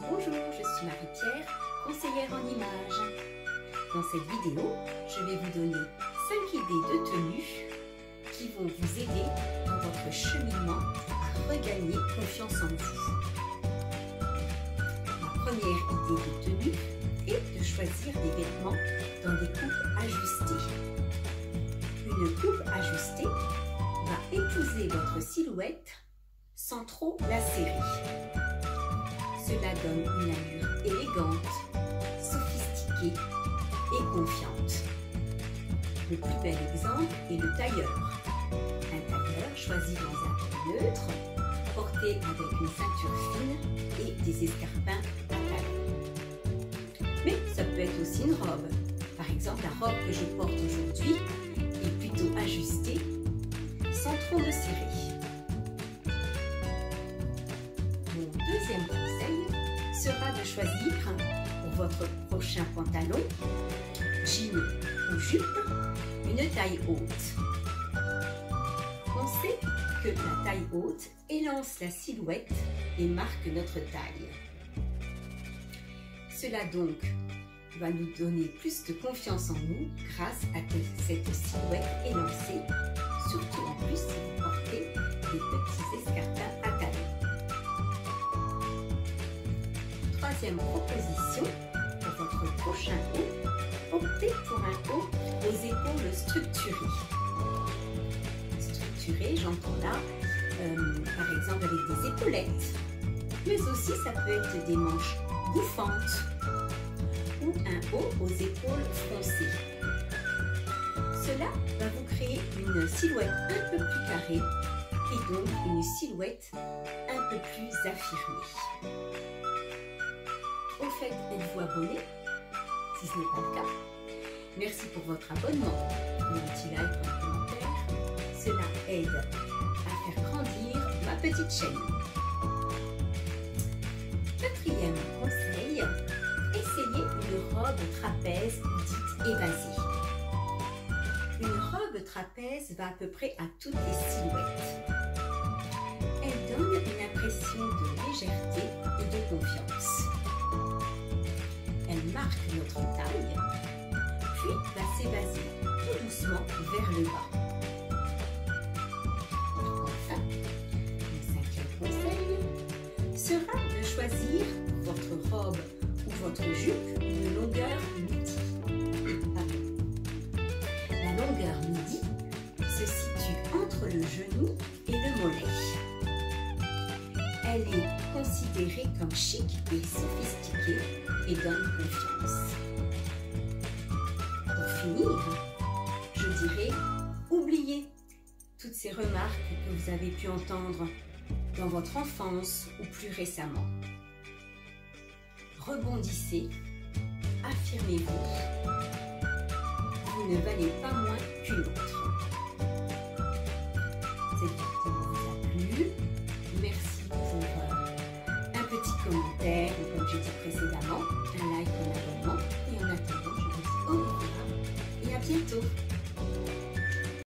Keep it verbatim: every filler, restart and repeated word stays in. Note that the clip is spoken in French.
Bonjour, je suis Marie-Pierre, conseillère en images. Dans cette vidéo, je vais vous donner cinq idées de tenue qui vont vous aider dans votre cheminement à regagner confiance en vous. La première idée de tenue est de choisir des vêtements dans des coupes ajustées. Une coupe ajustée va épouser votre silhouette sans trop la serrer. Cela donne une allure élégante, sophistiquée et confiante. Le plus bel exemple est le tailleur. Un tailleur choisi dans un ton neutre, porté avec une ceinture fine et des escarpins à talons. Mais ça peut être aussi une robe. Par exemple, la robe que je porte aujourd'hui est plutôt ajustée, sans trop me serrer. Mon deuxième conseil sera de choisir pour votre prochain pantalon, jean ou jupe, une taille haute. On sait que la taille haute élance la silhouette et marque notre taille. Cela donc va nous donner plus de confiance en nous grâce à cette silhouette élancée, surtout en plus si vous portez des petits escarpins à talons. Troisième proposition, pour votre prochain haut, optez pour un haut aux épaules structurées. Structurées, j'entends là, euh, par exemple avec des épaulettes, mais aussi ça peut être des manches bouffantes ou un haut aux épaules froncées. Cela va vous créer une silhouette un peu plus carrée et donc une silhouette un peu plus affirmée. Au fait, êtes-vous abonné? Si ce n'est pas le cas, merci pour votre abonnement, un petit like ou un commentaire. Cela aide à faire grandir ma petite chaîne. Quatrième conseil, essayez une robe trapèze dite évasée. Une robe trapèze va à peu près à toutes les silhouettes. Elle donne une impression de légèreté et de confiance. Elle marque notre taille, puis va s'évaser tout doucement vers le bas. Enfin, mon cinquième conseil sera de choisir votre robe ou votre jupe une longueur midi. La longueur midi se situe entre le genou et le mollet. Elle est considérée comme chic et sophistiquée et donne confiance. Pour finir, je dirais, oubliez toutes ces remarques que vous avez pu entendre dans votre enfance ou plus récemment. Rebondissez, affirmez-vous. Vous ne valez pas moins qu'une autre. Cette vidéo vous a plu. Merci pour un petit commentaire ou comme j'ai dit précédemment, un like ou un abonnement. Et en attendant, je vous dis au revoir et à bientôt.